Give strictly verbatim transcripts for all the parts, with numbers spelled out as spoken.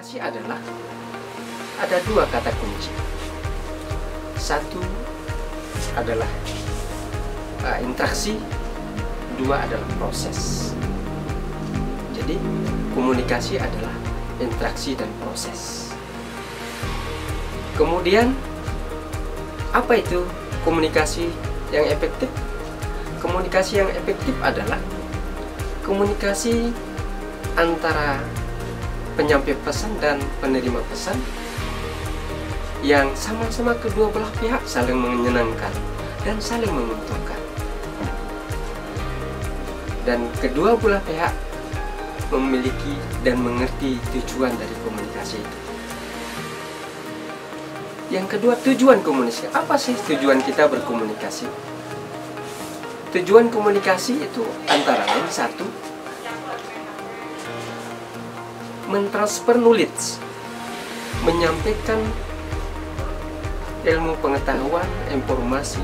berkomunikasi adalah ada dua kata kunci. Satu adalah uh, interaksi, dua adalah proses. Jadi komunikasi adalah interaksi dan proses. Kemudian apa itu komunikasi yang efektif? Komunikasi yang efektif adalah komunikasi antara penyampai pesan dan penerima pesan yang sama-sama kedua belah pihak saling menyenangkan dan saling menguntungkan, dan kedua belah pihak memiliki dan mengerti tujuan dari komunikasi itu. Yang kedua, tujuan komunikasi. Apa sih tujuan kita berkomunikasi? Tujuan komunikasi itu antara lain satu, mentransfer knowledge, menyampaikan ilmu pengetahuan, informasi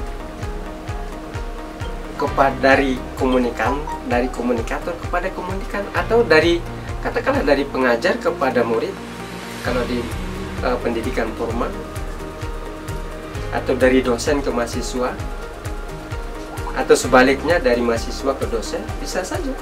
kepada dari komunikan, dari komunikator kepada komunikan, atau dari katakanlah dari pengajar kepada murid kalau di uh, pendidikan formal, atau dari dosen ke mahasiswa, atau sebaliknya dari mahasiswa ke dosen, bisa saja.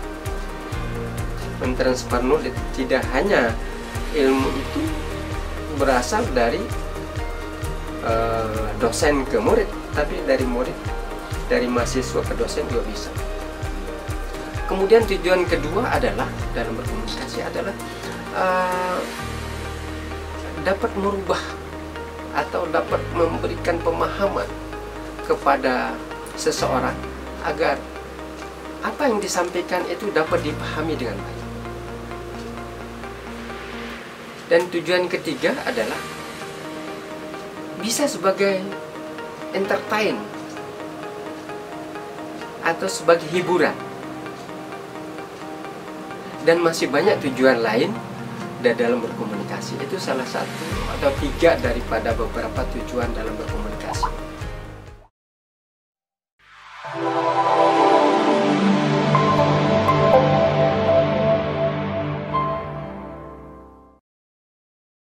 Mentransfer knowledge, tidak hanya ilmu itu berasal dari uh, dosen ke murid, tapi dari murid, dari mahasiswa ke dosen juga bisa. Kemudian tujuan kedua adalah dalam berkomunikasi adalah uh, dapat merubah atau dapat memberikan pemahaman kepada seseorang agar apa yang disampaikan itu dapat dipahami dengan baik. Dan tujuan ketiga adalah bisa sebagai entertain atau sebagai hiburan. Dan masih banyak tujuan lain dalam berkomunikasi. Itu salah satu atau tiga daripada beberapa tujuan dalam berkomunikasi.